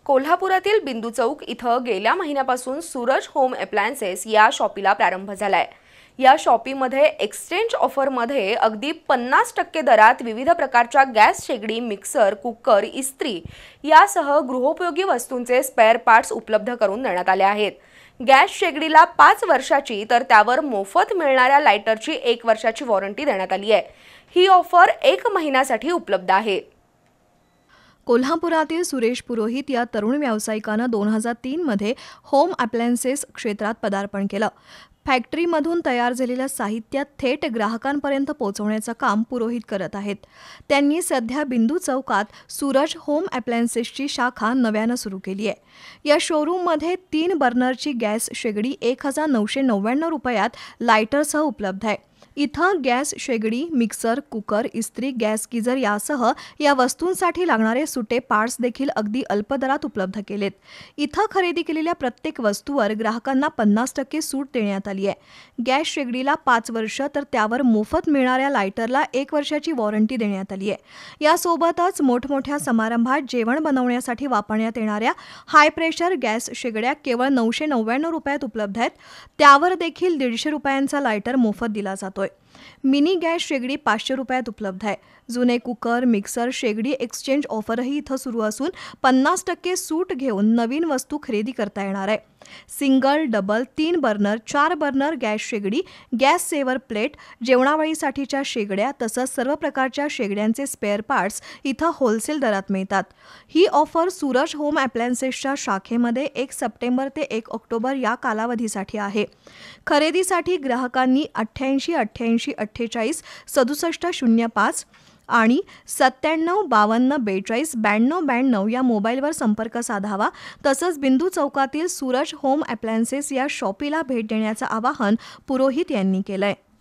कोल्हापुरातील बिंदू चौक इथं गेल्या महिन्यापासून सूरज होम अप्लायन्सेस या शॉपीला प्रारंभ झालाय। या शॉपीमध्ये एक्सचेंज ऑफरमध्ये अगदी 50% दरात विविध प्रकारच्या गॅस शेगडी, मिक्सर, कुकर, इस्त्री यासह गृहोपयोगी वस्तूंचे स्पेअर पार्ट्स उपलब्ध करून देण्यात आले आहेत। गॅस शेगडीला 5 वर्षाची तर त्यावर मोफत मिळणाऱ्या लायटरची 1 वर्षाची वॉरंटी देण्यात आली आहे। ही ऑफर 1 महिन्यासाठी उपलब्ध आहे। कोल्हापुरातील सुरेश पुरोहित या तरुण व्यावसायिकानं 2003 मध्ये होम अप्लायन्सेस क्षेत्रात पदार्पण केलं। फॅक्टरीमधून तयार झालेल्या साहित्यात थेट ग्राहकांपर्यंत पोहोचवण्याचं काम पुरोहित करत आहेत। त्यांनी सध्या बिंदू चौकात सूरज होम अप्लायन्सेसची शाखा नव्यानं सुरू केली आहे। या शोरूममध्ये 3 बर्नरची गॅस शेगडी 1999 रुपयात लायटरसह उपलब्ध आहे। इथं गॅस शेगडी, मिक्सर, कुकर, इस्त्री, गॅस गीजर यासह या वस्तूंसाठी लागणारे सुटे पार्ट्स देखील अगदी अल्प दरात उपलब्ध केलेत। इथं खरेदी केलेल्या प्रत्येक वस्तूवर ग्राहकांना 50% सूट देण्यात आली आहे। गॅस शेगडीला 5 वर्ष तर त्यावर मोफत मिळणाऱ्या लायटरला 1 वर्षाची वॉरंटी देण्यात आली आहे। यासोबतच मोठमोठ्या समारंभात जेवण बनवण्यासाठी वापरण्यात येणाऱ्या हाय प्रेशर गॅस शेगड्या केवळ 999 रुपयात उपलब्ध आहेत। त्यावर देखील 150 रुपयांचा लायटर मोफत दिला जातो। मिनी गॅस शेगडी 500 रुपयात उपलब्ध आहे। जुने कुकर, मिक्सर, शेगडी एक्सचेंज ऑफरही इथं सुरू असून 50% सूट घेऊन नवीन वस्तू खरेदी करता येणार आहे। Single, double, 3 burner, 4 burner gas शेगडी, गॅस सेवर प्लेट, जेवणावळीसाठीच्या शेगड्या तसंच सर्व प्रकारच्या शेगड्यांचे स्पेअर पार्ट्स इथं होलसेल दरात मिळतात। ही ऑफर सूरज होम अप्लायन्सेसच्या शाखेमध्ये 1 सप्टेंबर ते 1 ऑक्टोबर या कालावधीसाठी आहे। खरेदीसाठी ग्राहकांनी 88 88 48 67 05 आणि 97 52 42 92 92 या मोबाईलवर संपर्क साधावा। तसंच बिंदू चौकातील सूरज होम अप्लायन्सेस या शॉपीला भेट देण्याचं आवाहन पुरोहित यांनी केलंय।